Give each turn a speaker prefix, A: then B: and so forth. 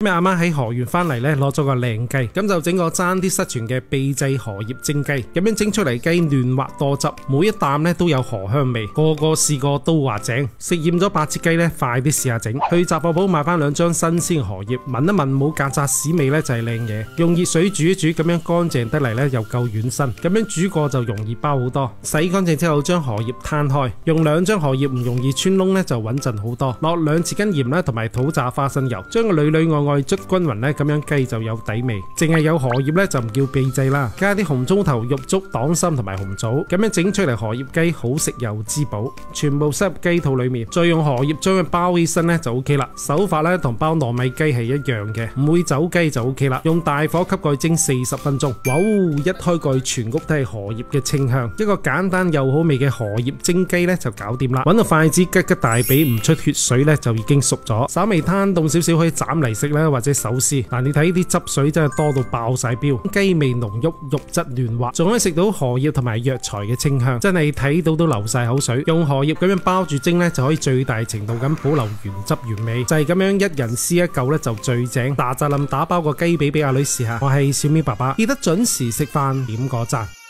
A: 咁阿媽喺河源翻嚟咧，攞咗個靚雞，咁就整個爭啲失傳嘅秘製荷葉蒸雞，咁樣整出嚟雞嫩滑多汁，每一啖咧都有荷香味，個個試過都話正。食厭咗白切雞咧，快啲試下整，去雜貨鋪買翻2張新鮮荷葉，聞一聞冇曱甴屎味咧就係靚嘢。用熱水煮一煮，咁樣乾淨得嚟咧又夠軟身，咁樣煮過就容易包好多。洗乾淨之後將荷葉攤開，用2張荷葉唔容易穿窿咧就穩陣好多。落2匙羹鹽啦，同埋土炸花生油，將個裏外外捽均勻咧，咁樣雞就有底味。淨係有荷葉咧就唔叫秘製啦，加啲紅蔥頭、肉粥、黨參同埋紅棗，咁樣整出嚟荷葉雞好食又滋補，全部塞入雞肚裏面，再用荷葉將佢包起身咧就 OK 啦。手法咧同包糯米雞係一樣嘅，唔會走雞就 OK 啦。用大火吸蓋蒸40分鐘，哇！一開蓋全屋都係荷葉嘅清香，一個簡單又好味嘅荷葉蒸雞咧就搞掂啦。揾個筷子吉吉大髀唔出血水咧就已經熟咗，稍微攤凍少少可以斬嚟食啦，或者手撕。但你睇啲汁水真係多到爆晒標，雞味濃郁，肉質嫩滑，仲可以食到荷葉同埋藥材嘅清香，真係睇到都流晒口水。用荷葉咁樣包住蒸咧就可以最大程度咁保留原汁原味，就係咁樣一人撕一嚿咧就最正。嗱，就諗打包個雞髀俾阿女試下。我係小咪爸爸，記得準時食飯點個讚。